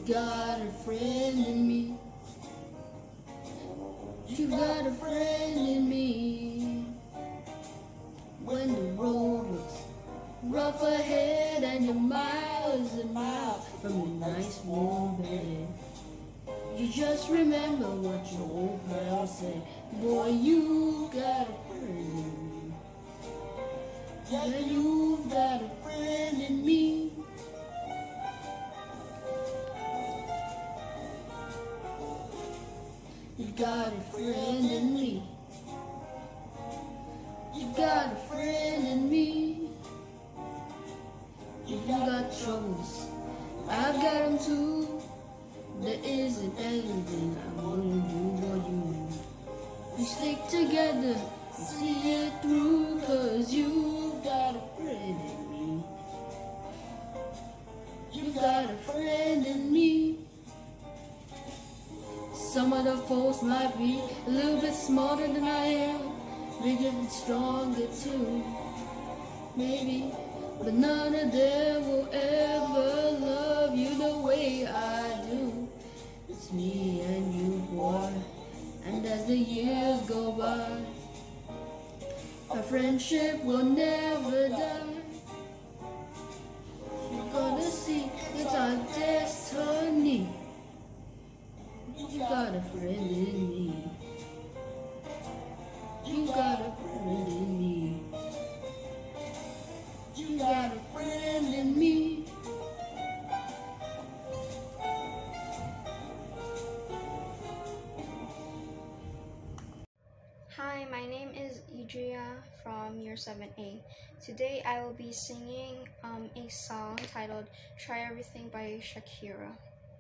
got a friend in me. You got a friend in me. When the road looks rough ahead and you're miles and miles from your nice warm bed, you just remember what your old pal said. Boy, you got a friend in me. Yeah, you got a friend in me. You've got a friend in me. You've got a friend in me. If you got troubles, I've got them too. There isn't anything I wouldn't do for you. We stick together and see it through, 'cause you got a friend in me. You got a friend in me. Some of the folks might be a little bit smarter than I am, bigger and stronger too, maybe, but none of them will ever love you the way I do. It's me and you, boy, and as the years go by, our friendship will never die. You're gonna see it's our destiny. You got a friend in me. You got a friend in me. You got a friend in me. Hi, my name is Jia from Year 7A. Today I will be singing a song titled Try Everything by Shakira.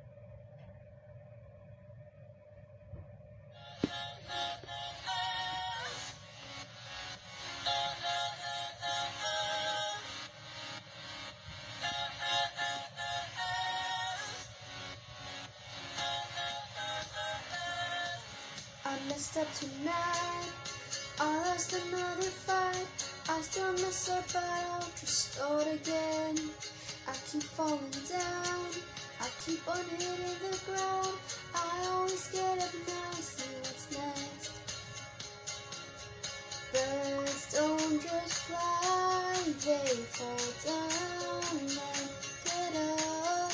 I messed up tonight, I lost another fight. I still mess up, but I'll just start again. I keep falling down, I keep on hitting the ground. I always get up now, see what's next. Birds don't just fly, they fall down and get up.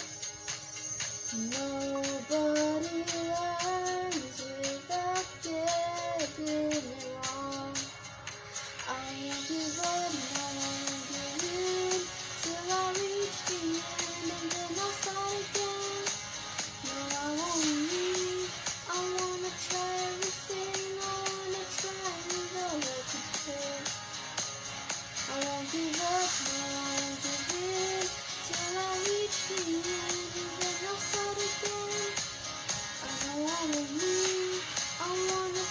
Nobody learns without getting it wrong. I won't give up, no, I won't give in till I reach the end, and then I'll start again. No, I won't leave, I wanna try everything, I wanna try it all I can feel. I won't give up, no, I won't give in till I reach the end, and then I'll start again. I know I won't leave, I wanna